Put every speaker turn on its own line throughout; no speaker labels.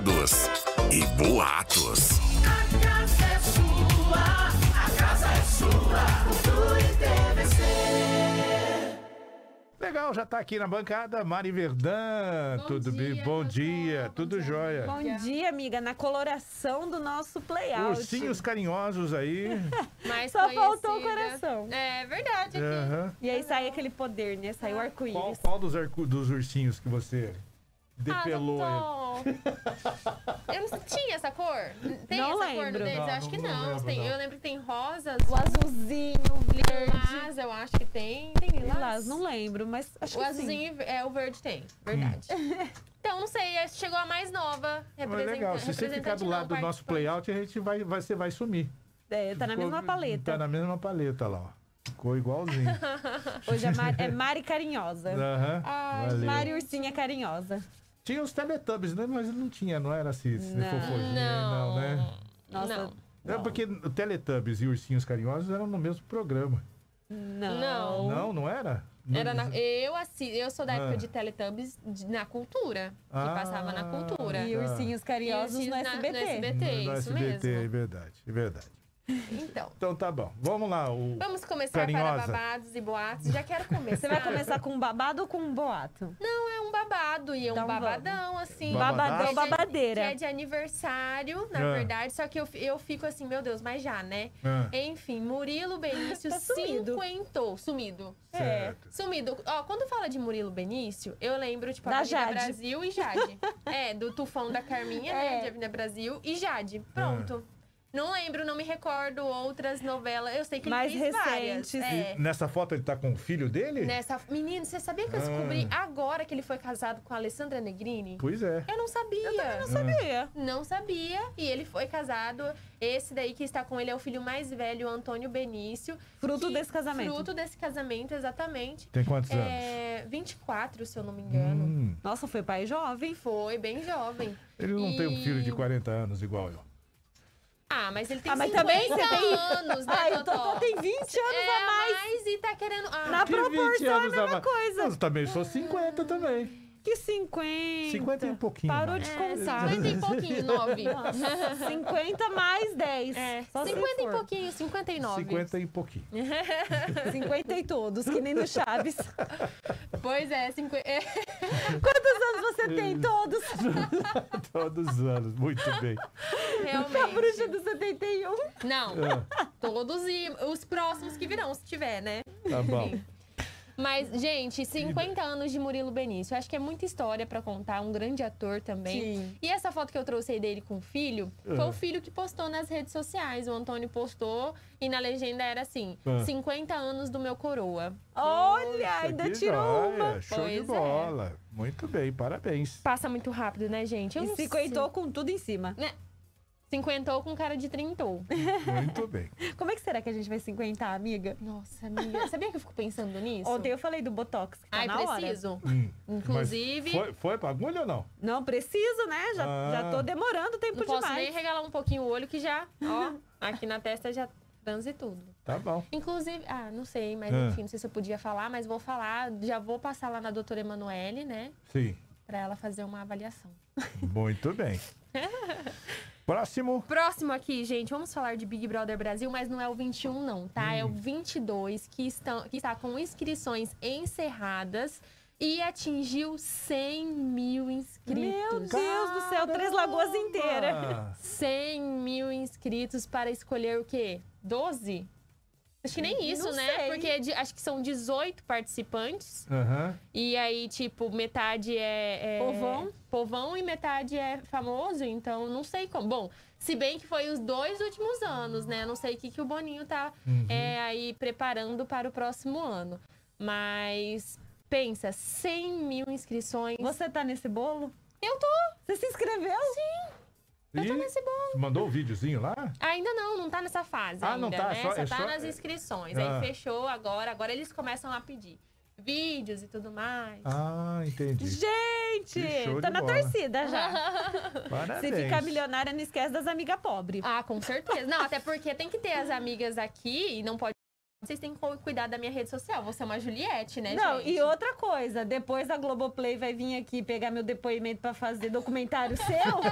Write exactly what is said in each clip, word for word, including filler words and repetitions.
babados e boatos.
A casa é sua, a casa é sua, Cultura e T V C.
Legal, já tá aqui na bancada, Mari Verdã.
Bom
Tudo
dia,
bem? Bom
Cacau.
dia,
Bom
tudo
dia,
jóia.
amiga.
Bom dia, amiga. Na coloração do nosso playout.
Ursinhos carinhosos aí.
Mais
Só faltou o
conhecida.
coração.
É verdade. Aqui.
Aham.
E aí sai aquele poder, né? Sai o
Qual,
arco-íris.
qual dos, arco- dos ursinhos que você depelou aí?
Ah, doutor. Eu não tinha essa cor? Tem
Não
essa cor
lembro.
deles?
Não,
Eu acho que
não
não.
lembro,
Tem-
não.
Eu lembro que tem rosas,
O azulzinho, o verde.
lilás, eu acho que tem. Tem lilás?
Lilás, não lembro, mas acho
O
que sim.
azulzinho é o verde tem, verdade. Então, não sei, chegou a mais nova.
Mas
representa-
legal, se você ficar do
representante
lado
não,
do nosso
participante.
playout, a gente vai, vai, você vai sumir.
É, tá na
Ficou-
mesma paleta.
Tá na mesma paleta lá, ó. Ficou igualzinho.
Hoje é Mari, é Mari Carinhosa.
Aham,
Ai,
valeu.
Mari Ursinha Carinhosa.
Tinha os Teletubbies, né? Mas não tinha, não era assim, esse
Não.
fofozinho,
Não,
não, né?
Nossa,
Não.
É porque o Teletubbies e Ursinhos Carinhosos eram no mesmo programa.
não.
Não.
Não, não era?
Era na, eu, assim, eu sou da época
Ah.
de Teletubbies de- na cultura. Que
Ah.
passava na cultura.
E Ursinhos Carinhosos
E
no
ursinhos na-
S B T.
no S B T.
No
isso
S B T, é
mesmo.
verdade, é verdade.
Então,
Então tá bom, vamos lá. O...
vamos começar
Carinhosa.
para babados e boatos. Já quero começar.
Você vai começar com um babado ou com um boato?
Não, é um babado e é um
Então vamos.
babadão, assim.
Babadaço?
Babadão,
Que é de-
babadeira.
Que é de aniversário, na
Ah.
verdade. Só que eu, eu fico assim, meu Deus, mas já, né?
Ah.
Enfim, Murilo Benício
Tá sumido.
cinquentou. Sumido.
Certo.
Sumido. Ó, quando fala de Murilo Benício, eu lembro, tipo,
Da
Avenida
Jade.
Brasil e Jade. É, do Tufão da Carminha, né?
É.
De Avenida Brasil e Jade. Pronto. Não lembro, não me recordo outras novelas. Eu sei que
Mais
ele fez várias.
recentes.
É.
Nessa foto ele tá com o filho dele?
Nessa... Menino, você sabia que eu
Ah.
descobri agora que ele foi casado com a Alessandra Negrini?
Pois é.
Eu não sabia.
Não sabia.
Não sabia. E ele foi casado. Esse daí que está com ele é o filho mais velho, Antônio Benício.
Fruto
que-
desse casamento.
Fruto desse casamento, exatamente.
Tem quantos anos?
É, vinte e quatro, se eu não me engano.
Hum,
Nossa, foi pai jovem.
Foi, bem jovem.
ele não tem um
E-
filho de quarenta anos igual eu.
Ah, mas ele tem
Ah, mas
cinquenta
também você tem-
anos, né,
Ai, o
Totó?
Totó tem vinte anos
é,
a mais.
e tá querendo... Ah,
Na
Que
proporção
vinte
é a
anos
mesma
mais?
coisa.
Eu também sou cinquenta também.
Que cinquenta.
cinquenta e um pouquinho
Parou
mais.
de
é,
contar.
cinquenta e pouquinho, nove.
cinquenta mais dez.
É,
Só se
cinquenta e
for.
pouquinho, cinquenta e nove.
cinquenta e pouquinho.
cinquenta e todos, que nem no Chaves.
Pois é, cinquenta...
Quantos anos você tem? Todos.
Todos os anos, muito bem.
realmente.
A bruxa do setenta e um.
Não,
Ah,
todos e os próximos que virão, se tiver, né?
tá bom.
Mas, gente, cinquenta anos de Murilo Benício. Eu acho que é muita história pra contar, um grande ator também.
Sim.
E essa foto que eu trouxe aí dele com o filho, foi
Ah.
o filho que postou nas redes sociais. O Antônio postou e na legenda era assim,
Ah.
cinquenta anos do meu coroa.
Olha, ainda
Que
tirou
joia,
uma.
Show
Pois
de
é.
bola. Muito bem, parabéns.
Passa muito rápido, né, gente? Eu
E
não
cinquentou com tudo em cima.
sei. Né? Cinquentou com cara de trintou.
Muito bem.
Como é que será que a gente vai cinquentar, amiga?
Nossa, amiga. Sabia que eu fico pensando nisso?
Ontem eu falei do Botox, que tá
Ai,
na hora.
preciso.
Hum,
Inclusive,
mas Foi, foi pra agulha ou não?
Não, preciso, né? Já,
Ah.
já tô demorando tempo
não posso
demais.
nem regalar um pouquinho o olho que já, ó, aqui na testa já transe tudo.
Tá bom.
Inclusive, ah, não sei, mas
Ah.
enfim, não sei se eu podia falar, mas vou falar, já vou passar lá na doutora Emanuele, né,
Sim.
pra ela fazer uma avaliação.
Muito bem. Próximo.
Próximo aqui, gente, vamos falar de Big Brother Brasil, mas não é o vinte e um não, tá? É o vinte e dois que, estão, que está com inscrições encerradas e atingiu cem mil inscritos.
Meu Deus do céu, Três Lagoas inteira.
Ah,
cem mil inscritos para escolher o quê? doze? Acho que nem isso,
Não
né?
sei.
Porque de- acho que são dezoito participantes.
Aham.
E aí, tipo, metade é, é...
Povão.
Povão e metade é famoso. Então, não sei como. Bom, se bem que foi os dois últimos anos, né? Não sei o que, que o Boninho tá é, aí preparando para o próximo ano. Mas, pensa, cem mil inscrições.
Você tá nesse bolo?
Eu tô!
Você se inscreveu? Sim.
Eu tô
E
nesse bolo.
mandou o videozinho lá?
Ainda não, não tá nessa fase
Ah,
ainda,
não tá,
né?
só-
Só
é
tá
só-
nas inscrições.
Ah.
Aí fechou agora, agora eles começam a pedir vídeos e tudo mais.
Ah, entendi.
Gente,
Que show
tô
de
na
bola.
torcida já.
Parabéns.
Se ficar milionária, não esquece das amigas pobres.
Ah, com certeza. Não, até porque tem que ter as amigas aqui e não pode vocês têm que cuidar da minha rede social. Você é uma Juliette, né,
Não,
gente?
e outra coisa, depois a Globoplay vai vir aqui pegar meu depoimento pra fazer documentário seu,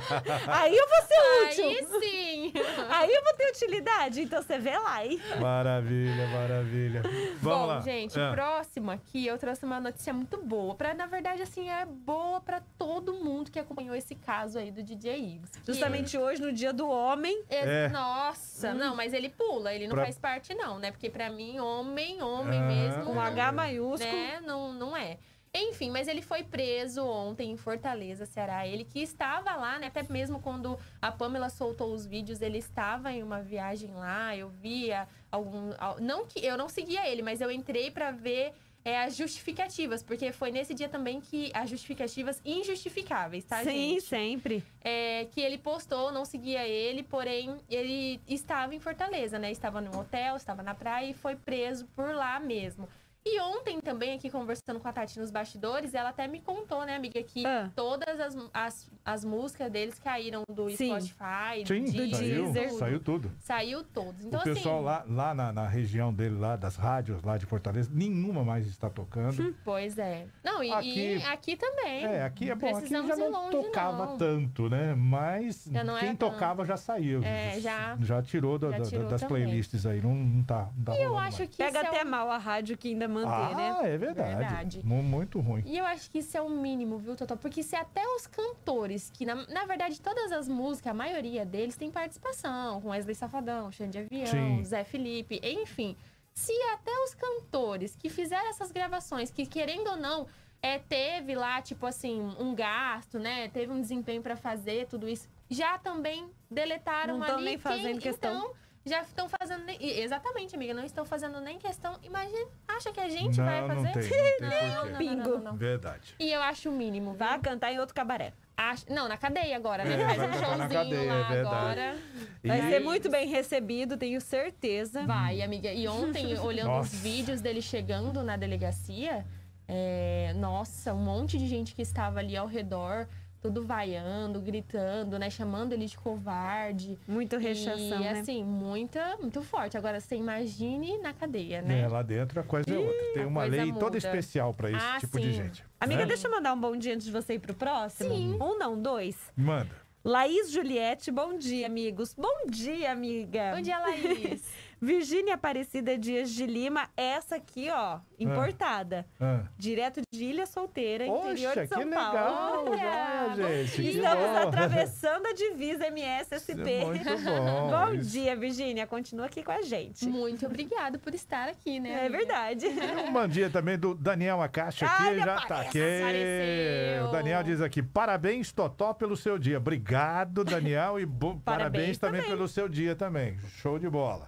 aí eu vou ser útil.
Aí sim!
Aí eu vou ter utilidade, então você vê lá, hein?
Maravilha, maravilha. Vamos
Bom,
lá.
gente,
Ah.
próximo aqui eu trouxe uma notícia muito boa. Pra, na verdade, assim, é boa pra todo mundo que acompanhou esse caso aí do D J Iggs. Que
Justamente hoje, no dia do homem.
ele-
É.
Nossa, não, mas ele pula, ele não
Pra-
faz parte não, né? Porque pra mim, homem, homem
Ah.
mesmo...
Com
não-
H maiúsculo.
né? Não, não é. Enfim, mas ele foi preso ontem em Fortaleza, Ceará. Ele que estava lá, né? Até mesmo quando a Pamela soltou os vídeos, ele estava em uma viagem lá. Eu via algum... Não que eu não seguia ele, mas eu entrei pra ver é, as justificativas. Porque foi nesse dia também que as justificativas injustificáveis, tá,
Sim,
gente?
sempre.
É, que ele postou, não seguia ele, porém ele estava em Fortaleza, né? Estava num hotel, estava na praia e foi preso por lá mesmo. E ontem também, aqui conversando com a Tati nos bastidores, ela até me contou, né, amiga, que
Ah.
todas as, as, as músicas deles caíram do
Sim.
Spotify,
Sim,
do
do
saiu,
Deezer.
tudo.
saiu tudo.
Saiu todos. Então,
o pessoal
assim,
lá, lá na, na região dele, lá das rádios, lá de Fortaleza, nenhuma mais está tocando.
pois é. Não, e
Aqui-
e aqui também.
É, aqui é bom, aqui
Precisamos
já
ir
não
longe,
tocava
não.
tanto, né? Mas
Já não
quem
era
tocava já saiu.
É, já-
já tirou, da-
já
da-
tirou
das
também.
playlists aí, não, não tá, não tá
E eu
rolando
acho
mais.
que
Pega
isso
até
é o...
mal a rádio que ainda mantém,
Ah,
né?
é verdade.
Verdade.
Mu- Muito ruim.
E eu acho que isso é o mínimo, viu, Totó? Porque se até os cantores, que na, na verdade todas as músicas, a maioria deles tem participação, com Wesley Safadão, Xande de Avião,
Sim.
Zé Felipe, enfim. Se até os cantores que fizeram essas gravações, que querendo ou não, é, teve lá, tipo assim, um gasto, né? Teve um desempenho pra fazer tudo isso, já também deletaram
Não tão
ali.
nem fazendo
quem,
questão.
Então, já estão fazendo... nem- Exatamente, amiga, não estão fazendo nem questão. Imagina, acha que a gente
não,
vai fazer?
não tem, não tem
Não,
porquê.
não, não,
Bingo.
não, não.
Verdade.
E eu acho o mínimo, viu?
Vá cantar em outro cabaré.
Acho... Não, na cadeia agora, né?
É,
Faz
vai
um
cantar na
showzinho
cadeia,
lá
é verdade.
agora.
Vai
E-
ser muito bem recebido, tenho certeza.
Vai, amiga. E ontem, olhando
Nossa.
os vídeos dele chegando na delegacia, é... nossa, um monte de gente que estava ali ao redor, tudo vaiando, gritando, né? Chamando ele de covarde.
Muito rechação,
e,
né?
assim, muita, muito forte. Agora, você imagine na cadeia, né?
É, lá dentro a coisa é outra. Tem
a
uma
coisa
lei toda
muda.
especial pra esse
Ah,
tipo de
sim.
gente.
Amiga,
né?
deixa eu mandar um bom dia antes de você ir pro próximo.
Sim.
Um não, dois.
Manda.
Laís Juliette, bom dia, amigos. Bom dia, amiga.
Bom dia, Laís.
Virgínia Aparecida Dias de Lima, essa aqui, ó, importada.
Ah.
Direto de Ilha Solteira, interior
Poxa,
de São
que
Paulo.
legal!
Olha,
Olha, gente, que
Estamos
bom.
atravessando a divisa M S S
Isso
P.
é muito bom.
Bom
Isso.
dia, Virgínia. Continua aqui com a gente.
Muito obrigada por estar aqui, né?
É
amiga?
verdade.
Um bom dia também do Daniel Acacha aqui,
Ai,
já
aparece,
tá aqui.
apareceu.
O Daniel diz aqui, parabéns, Totó, pelo seu dia. Obrigado, Daniel, e bom, parabéns,
Parabéns
também,
também.
pelo seu dia também. Show de bola.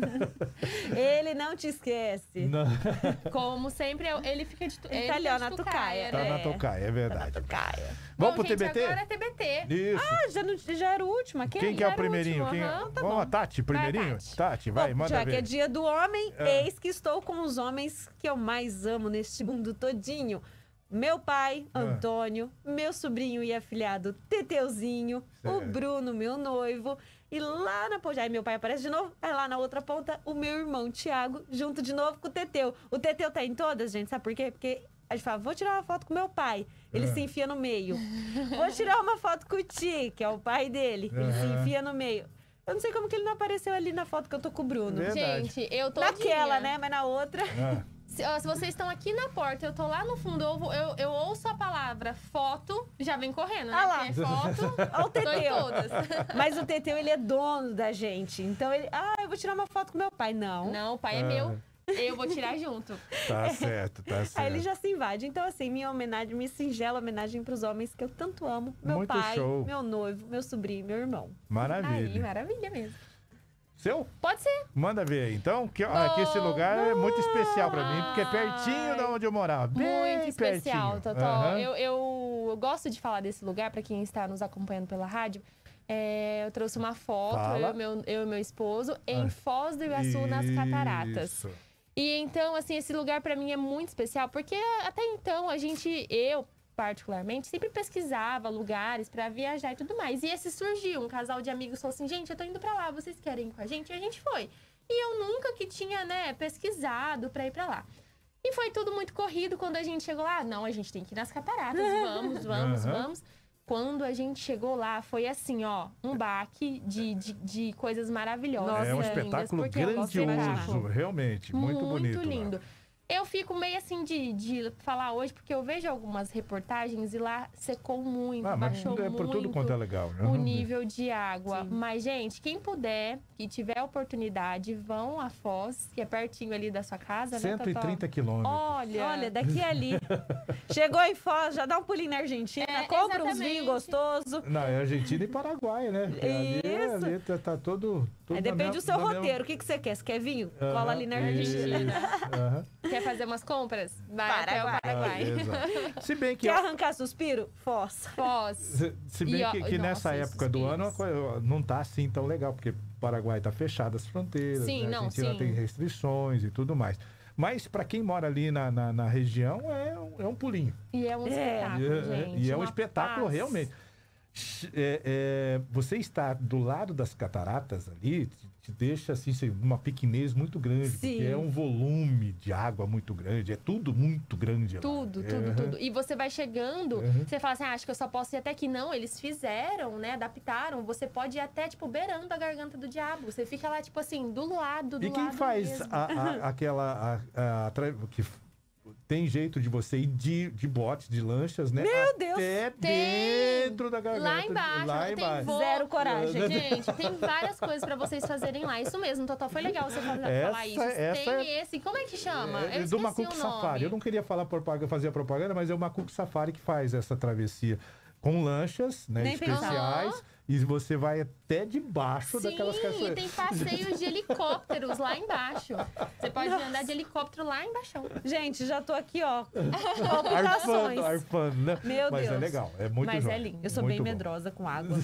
Ele não te esquece.
Não,
Como sempre, eu- ele fica de, tu-
Ele
ele
tá ali,
fica
ó,
de
na
tucaia,
tucaia,
tá
né?
na tocaia, é verdade.
Caia.
Vamos
Bom,
pro
gente,
T B T?
agora é T B T.
Isso.
Ah, já, não, já era o último aqui?
Quem que é o
era o
primeirinho?
último,
Quem é?
aham, tá
Vamos,
bom.
a Tati, primeirinho?
Tati.
Tati, vai,
Bom,
manda
já
ver.
que é dia do homem,
É.
eis que estou com os homens que eu mais amo neste mundo todinho. Meu pai,
É.
Antônio, meu sobrinho e afilhado, Teteuzinho, o
Certo.
Bruno, meu noivo, e lá na ponta, aí meu pai aparece de novo, aí lá na outra ponta, o meu irmão, Tiago, junto de novo com o Teteu. O Teteu tá em todas, gente, sabe por quê? Porque a gente fala, vou tirar uma foto com meu pai, ele
É.
se enfia no meio. Vou tirar uma foto com o Ti, que é o pai dele, ele se
Aham.
enfia no meio. Eu não sei como que ele não apareceu ali na foto que eu tô com o Bruno.
Verdade.
Gente, eu tô
Naquela, né? Mas na outra.
Ah,
Se, ó, se vocês estão aqui na porta, eu tô lá no fundo, eu, eu, eu ouço a palavra foto, já vem correndo, né?
Ah lá.
Porque é foto,
Olha o
tô em
Teteu.
todas.
Mas o Teteu, ele é dono da gente. Então ele. Ah, eu vou tirar uma foto com meu pai. Não.
Não, o pai é
Ah.
meu, eu vou tirar junto.
tá certo, tá certo.
Aí ele já se invade. Então, assim, minha homenagem, minha singela homenagem pros homens que eu tanto amo. Meu
Muito
pai,
show.
meu noivo, meu sobrinho, meu irmão.
Aí,
Maravilha.
maravilha mesmo.
Seu?
Pode ser.
Manda ver aí. Então, que, ó, que esse lugar é muito especial pra mim, porque é pertinho da onde eu morava. Bem
Muito especial,
pertinho.
Totó.
Aham.
Eu, eu, eu gosto de falar desse lugar, pra quem está nos acompanhando pela rádio. É, eu trouxe uma foto,
Fala.
eu e, meu, eu e meu esposo, em
Ah.
Foz do Iguaçu, nas Cataratas.
Isso.
E então, assim, esse lugar pra mim é muito especial, porque até então a gente, eu particularmente, sempre pesquisava lugares pra viajar e tudo mais. E esse surgiu, um casal de amigos falou assim, gente, eu tô indo pra lá, vocês querem ir com a gente? E a gente foi. E eu nunca que tinha, né, pesquisado pra ir pra lá. E foi tudo muito corrido. Quando a gente chegou lá, não, a gente tem que ir nas cataratas, vamos, vamos,
Uhum.
vamos. Quando a gente chegou lá, foi assim, ó, um baque de, de, de coisas maravilhosas.
É um
lindas,
espetáculo
porque é um
grandioso,
espetáculo
realmente. Muito, bonito. lá.
lindo. Eu fico meio assim de, de falar hoje, porque eu vejo algumas reportagens e lá secou muito,
Ah, mas
baixou
é por tudo
muito
quanto é legal, né?
o nível de água.
Sim.
Mas, gente, quem puder, que tiver oportunidade, vão a Foz, que é pertinho ali da sua casa,
cento e
né,
trinta
Totó?
quilômetros.
Olha,
Olha, daqui a ali. Chegou em Foz, já dá um pulinho na Argentina,
É,
compra uns
exatamente.
vinhos gostosos.
Não, é Argentina e Paraguai, né? Porque ali,
Isso.
ali tá, tá todo, tudo
Aí
na
depende
mesma-
do seu
na mesma-
roteiro. O que, que você quer? Você quer vinho?
Aham,
Cola ali na Argentina.
isso, aham.
quer fazer umas compras? Vai
Paraguai.
até o
Ah,
Paraguai.
exato. Se bem que,
Quer arrancar suspiro? Foz.
Foz.
se, se bem
E, ó,
que, que nessa
nossa,
época
esses
do ano
pinos.
a coisa não tá assim tão legal, porque o Paraguai tá fechado as fronteiras,
Sim,
né?
não,
a Argentina
sim.
tem restrições e tudo mais. Mas para quem mora ali na, na, na região, é um, é um pulinho.
E é um
É.
espetáculo,
E é-
gente.
e é um
uma
espetáculo
paz.
realmente. É, é, você está do lado das cataratas ali, te, te deixa assim, assim, uma pequenez muito grande,
Sim.
porque é um volume de água muito grande, é tudo muito grande lá.
Tudo, tudo,
Aham.
tudo. E você vai chegando,
Uhum.
você fala assim, ah, acho que eu só posso ir até aqui. Não, eles fizeram, né? Adaptaram. Você pode ir até, tipo, beirando a garganta do diabo. Você fica lá, tipo assim, do lado, do
E quem
lado
faz
mesmo.
a, a- aquela. A, a tra- que f- tem jeito de você ir de, de botes, de lanchas, né?
Meu Deus!
Até
Tem!
dentro da garganta.
Lá embaixo,
Lá
tem
embaixo.
voo.
Zero coragem.
Gente, tem várias coisas pra vocês fazerem lá. Isso mesmo, Totó. Foi legal você falar,
Essa-
falar isso.
essa
tem
é-
esse. Como é que chama?
É,
Eu
do
esqueci
Macuco
o nome.
Safari. Eu não queria falar propaganda, fazer a propaganda, mas é o Macuco Safari que faz essa travessia com lanchas, né,
Nem
especiais.
pensar.
E você vai até debaixo
Sim,
daquelas
e
cachoeiras.
tem passeios de helicópteros lá embaixo. Você pode andar de helicóptero lá embaixo.
Gente, já tô aqui, ó.
Arfando,
Palpitações.
arfando, né?
Meu
Mas é
Deus.
legal, é muito
Mas é
jóia,
lindo.
Eu sou
muito
bem
bom.
medrosa com água.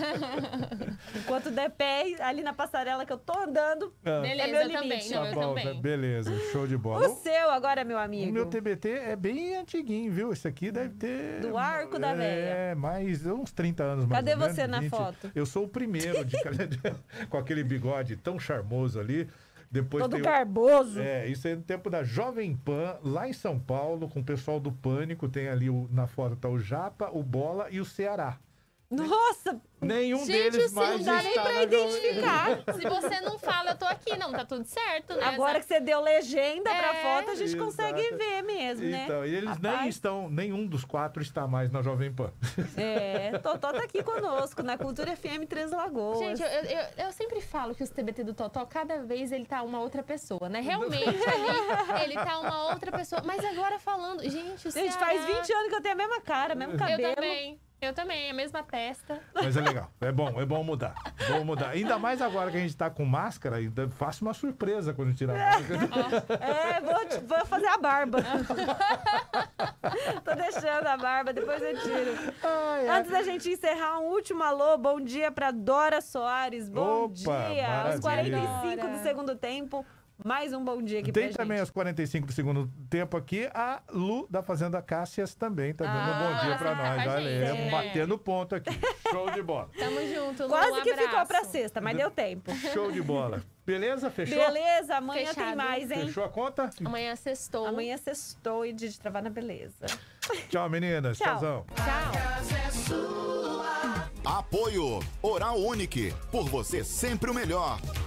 Enquanto der pé ali na passarela que eu tô andando,
Ah,
Beleza,
É meu
eu também.
limite.
Não,
tá
eu
bom,
também.
beleza, show de bola.
o seu agora, meu
O
amigo.
meu T B T é bem antiguinho, viu? Esse aqui deve ter...
Do arco da véia.
É, mais uns trinta anos mais
Cadê
ou menos,
você na
vinte.
foto?
Eu sou o primeiro, de, com aquele bigode tão charmoso ali. Depois
Todo
tem o-
garboso.
É, isso aí no tempo da Jovem Pan, lá em São Paulo, com o pessoal do Pânico. Tem ali, o- na foto tá o Japa, o Bola e o Ceará.
Nossa,
Nenhum
Gente,
deles
você
mais
não dá nem
está
pra
na Jovem-
identificar.
Se você não fala, eu tô aqui. Não, tá tudo certo, né?
Agora que você deu legenda pra
É.
foto, a gente
Exato.
consegue ver mesmo, né?
Então, e eles nem
Rapaz.
estão, nenhum dos quatro está mais na Jovem Pan.
É, Totó tá aqui conosco, na Cultura F M Três Lagoas.
Gente, eu, eu, eu sempre falo que os T B T do Totó, cada vez ele tá uma outra pessoa, né? Realmente, ali, ele tá uma outra pessoa. Mas agora falando, gente, o
Gente,
Ceará...
faz vinte anos que eu tenho a mesma cara, mesmo cabelo.
Eu também, eu também, a mesma testa.
Mas é legal, é bom, é bom mudar. Bom mudar. Ainda mais agora que a gente tá com máscara, ainda faço uma surpresa quando tirar a máscara.
É, vou, te- vou fazer a barba. Tô deixando a barba, depois eu tiro.
Ai, ai.
Antes da gente encerrar, um último alô. Bom dia pra Dora Soares. Bom
Opa,
dia. Aos
maravilha.
quarenta e cinco
Dora.
do segundo tempo, mais um bom dia aqui
Tem
pra
também
gente.
aos quarenta e cinco do segundo tempo aqui, a Lu da Fazenda Cássias também tá dando um
Ah,
bom dia
ela
pra
tá
nós.
com a
Olha,
gente,
é,
né?
batendo ponto aqui. Show de bola.
Tamo junto, Lu,
Quase
um
que ficou
abraço.
pra sexta, mas deu tempo.
Show de bola. Beleza? Fechou?
Beleza, amanhã tem
Fechado.
mais, hein?
Fechou a conta?
Amanhã sextou.
Amanhã sextou e dia de travar na beleza.
Tchau, meninas.
Tchau.
Tchauzão.
Tchau.
Apoio Oral Unique. Por você sempre o melhor.